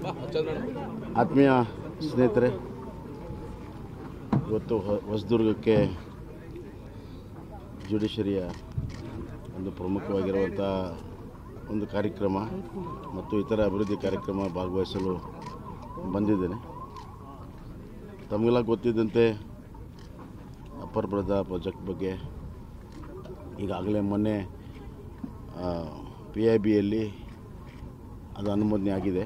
ಆತ್ಮೀಯ ಸ್ನೇಹಿತರೆ, ಇವತ್ತು ಹೊಸದುರ್ಗಕ್ಕೆ ಜುಡಿಷರಿಯ ಒಂದು ಪ್ರಮುಖವಾಗಿರುವಂಥ ಒಂದು ಕಾರ್ಯಕ್ರಮ ಮತ್ತು ಇತರ ಅಭಿವೃದ್ಧಿ ಕಾರ್ಯಕ್ರಮ ಭಾಗವಹಿಸಲು ಬಂದಿದ್ದೇನೆ. ತಮಗೆಲ್ಲ ಗೊತ್ತಿದ್ದಂತೆ ಅಪ್ಪರ್ ಬ್ರದಾ ಪ್ರಾಜೆಕ್ಟ್ ಬಗ್ಗೆ ಈಗಾಗಲೇ ಮೊನ್ನೆ PIBಯಲ್ಲಿ ಅದು ಅನುಮೋದನೆ ಆಗಿದೆ.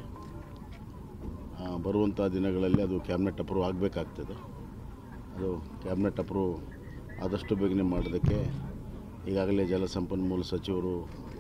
ಬರುವಂಥ ದಿನಗಳಲ್ಲಿ ಅದು ಕ್ಯಾಬಿನೆಟ್ ಅಪ್ರೂವ್ ಆಗಬೇಕಾಗ್ತದೆ. ಅದು ಕ್ಯಾಬಿನೆಟ್ ಅಪ್ರೂವ್ ಆದಷ್ಟು ಬೇಗನೆ ಮಾಡೋದಕ್ಕೆ ಈಗಾಗಲೇ ಜಲಸಂಪನ್ಮೂಲ ಸಚಿವರು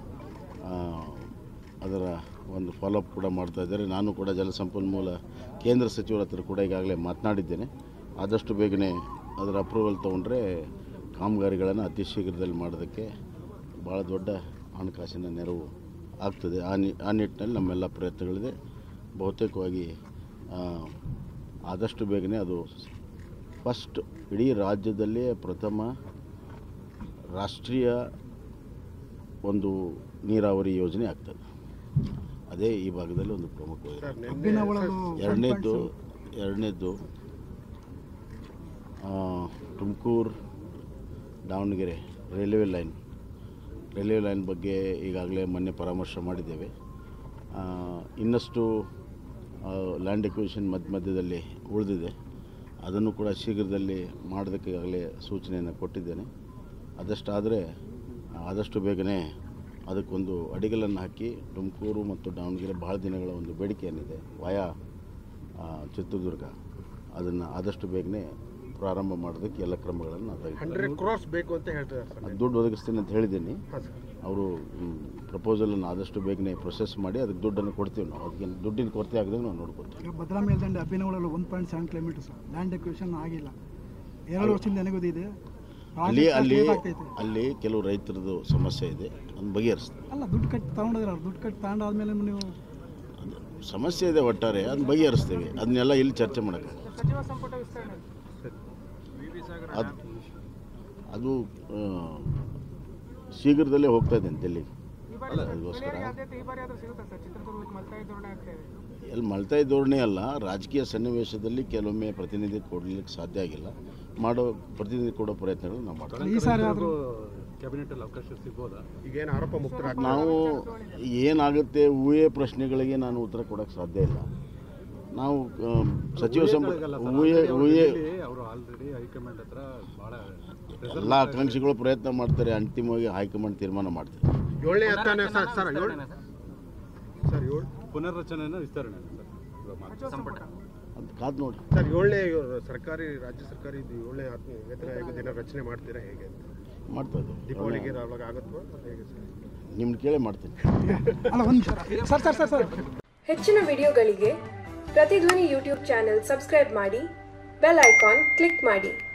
ಅದರ ಒಂದು ಫಾಲೋಅಪ್ ಕೂಡ ಮಾಡ್ತಾಯಿದ್ದಾರೆ. ನಾನು ಕೂಡ ಜಲಸಂಪನ್ಮೂಲ ಕೇಂದ್ರ ಸಚಿವರ ಹತ್ರ ಕೂಡ ಈಗಾಗಲೇ ಮಾತನಾಡಿದ್ದೇನೆ. ಆದಷ್ಟು ಬೇಗನೆ ಅದರ ಅಪ್ರೂವಲ್ ತೊಗೊಂಡ್ರೆ ಕಾಮಗಾರಿಗಳನ್ನು ಅತಿ ಶೀಘ್ರದಲ್ಲಿ ಮಾಡೋದಕ್ಕೆ ಭಾಳ ದೊಡ್ಡ ಹಣಕಾಸಿನ ನೆರವು ಆಗ್ತದೆ. ಆ ನಿಟ್ಟಿನಲ್ಲಿ ನಮ್ಮೆಲ್ಲ ಪ್ರಯತ್ನಗಳಿದೆ. ಬಹುತೇಕವಾಗಿ ಆದಷ್ಟು ಬೇಗನೆ ಅದು ಫಸ್ಟ್ ಇಡೀ ರಾಜ್ಯದಲ್ಲೇ ಪ್ರಥಮ ರಾಷ್ಟ್ರೀಯ ಒಂದು ನೀರಾವರಿ ಯೋಜನೆ ಆಗ್ತದೆ. ಅದೇ ಈ ಭಾಗದಲ್ಲಿ ಒಂದು ಪ್ರಮುಖವಾಗಿದೆ. ಎರಡನೇದ್ದು ತುಮಕೂರು ದಾವಣಗೆರೆ ರೈಲ್ವೆ ಲೈನ್ ಬಗ್ಗೆ ಈಗಾಗಲೇ ಮೊನ್ನೆ ಪರಾಮರ್ಶೆ ಮಾಡಿದ್ದೇವೆ. ಇನ್ನಷ್ಟು ಲ್ಯಾಂಡ್ ಎಕ್ವಿಷನ್ ಮಧ್ಯದಲ್ಲಿ ಉಳಿದಿದೆ. ಅದನ್ನು ಕೂಡ ಶೀಘ್ರದಲ್ಲಿ ಮಾಡೋದಕ್ಕೆ ಈಗಾಗಲೇ ಸೂಚನೆಯನ್ನು ಕೊಟ್ಟಿದ್ದೇನೆ. ಅದಷ್ಟಾದರೆ ಆದಷ್ಟು ಬೇಗನೆ ಅದಕ್ಕೊಂದು ಅಡಿಗಲನ್ನು ಹಾಕಿ ತುಮಕೂರು ಮತ್ತು ದಾವಣಗೆರೆ ಭಾಳ ದಿನಗಳ ಒಂದು ಬೇಡಿಕೆ ಏನಿದೆ ವಾಯಾ ಚಿತ್ರದುರ್ಗ, ಅದನ್ನು ಆದಷ್ಟು ಬೇಗನೆ ಪ್ರಾರಂಭ ಮಾಡೋದಕ್ಕೆ ಎಲ್ಲ ಕ್ರಮಗಳನ್ನು 100 crores ಬೇಕು ಅಂತ ಹೇಳ್ತಾರೆ. ದುಡ್ಡು ಒದಗಿಸ್ತೀನಿ ಅಂತ ಹೇಳಿದ್ದೀನಿ. ಅವರು ಪ್ರಪೋಸಲನ್ನು ಆದಷ್ಟು ಬೇಗನೆ ಪ್ರೊಸೆಸ್ ಮಾಡಿ ಅದಕ್ಕೆ ದುಡ್ಡನ್ನು ಕೊಡ್ತೀವಿ. ನಾವು ಅದಕ್ಕೆ ದುಡ್ಡಿನ ಕೊರತೆ ಆಗದಂಗೆ ನಾವು ನೋಡ್ಕೊಳ್ತೀವಿ. ಭದ್ರಾ ಮೇಲ್ದಂಡೆ ಅಭಿನವಳಲ್ಲಿ 1.7 ಕಿಲೋಮೀಟರ್ ಲ್ಯಾಂಡ್ ಎಕ್ವಿಷನ್ ಆಗಿಲ್ಲ. 2 ವರ್ಷದಿಂದ ನನಗೋದಿದೆ. ಅಲ್ಲಿ ಕೆಲವು ರೈತರದ್ದು ಸಮಸ್ಯೆ ಇದೆ, ಅದನ್ನು ಬಗೆಹರಿಸ್ತೀವಿ. ಅಲ್ಲ, ದುಡ್ಡು ಕಟ್ಟಿ ತಗೊಂಡಿದ್ರೆ ದುಡ್ಡು ಕಟ್ಟಿ ತಗೊಂಡಾದ್ಮೇಲೆ ನೀವು ಸಮಸ್ಯೆ ಇದೆ ಒಟ್ಟಾರೆ, ಅದನ್ನ ಬಗೆಹರಿಸ್ತೀವಿ. ಅದನ್ನೆಲ್ಲ ಇಲ್ಲಿ ಚರ್ಚೆ ಮಾಡೋಕ್ಕೆ ಅದು ಶೀಘ್ರದಲ್ಲೇ ಹೋಗ್ತಾ ಇದ್ದೇನೆ ಡೆಲ್ಲಿಗೆ. ಅದಕ್ಕೋಸ್ಕರ ಎಲ್ಲಿ ಮಲ್ತಾಯಿ ಧೋರಣೆ ಅಲ್ಲ, ರಾಜಕೀಯ ಸನ್ನಿವೇಶದಲ್ಲಿ ಕೆಲವೊಮ್ಮೆ ಪ್ರತಿನಿಧಿ ಕೊಡಲಿಕ್ಕೆ ಸಾಧ್ಯ ಆಗಿಲ್ಲ. ಪ್ರತಿನಿಧಿ ಕೊಡೋ ಪ್ರಯತ್ನಗಳು ನಾವು ಮಾಡ್ತೀವಿ. ನಾವು ಏನಾಗುತ್ತೆ ಊಹೆ ಪ್ರಶ್ನೆಗಳಿಗೆ ನಾನು ಉತ್ತರ ಕೊಡೋಕ್ಕೆ ಸಾಧ್ಯ ಇಲ್ಲ. ನಾವು ಸಚಿವ ಸಂಪುಟ ಎಲ್ಲ ಆಕಾಂಕ್ಷಿಗಳು ಪ್ರಯತ್ನ ಮಾಡ್ತಾರೆ. ಅಂತಿಮವಾಗಿ ಹೈಕಮಾಂಡ್ ತೀರ್ಮಾನ ಮಾಡ್ತಾರೆ. ಪುನರ್ರಚನೆ ವಿಸ್ತರಣೆ ಅಂತ ಕಾದು ನೋಡಿ ಸರ್. 7ನೇ ಸರ್ಕಾರಿ ರಾಜ್ಯ ಸರ್ಕಾರಿ 7ನೇ ವೇತನ ಆಯೋಗ ದಿನ ರಚನೆ ಮಾಡ್ತೀರಾ ಹೇಗೆ ಅಂತ ಮಾಡ್ತಾ ಇದ್ದೀವಿ. ದೀಪಾವಳಿಗೆ ಆಗುತ್ತೋ ಹೇಗೆ ಸರ್? ನಿಮ್ಗೆ ಕೇಳೇ ಮಾಡ್ತೀನಿ. ಹೆಚ್ಚಿನ ವಿಡಿಯೋಗಳಿಗೆ ಪ್ರತಿಧ್ವನಿ ಯೂಟ್ಯೂಬ್ ಚಾನೆಲ್ ಸಬ್ಸ್ಕ್ರೈಬ್ ಮಾಡಿ, ಬೆಲ್ ಐಕಾನ್ ಕ್ಲಿಕ್ ಮಾಡಿ.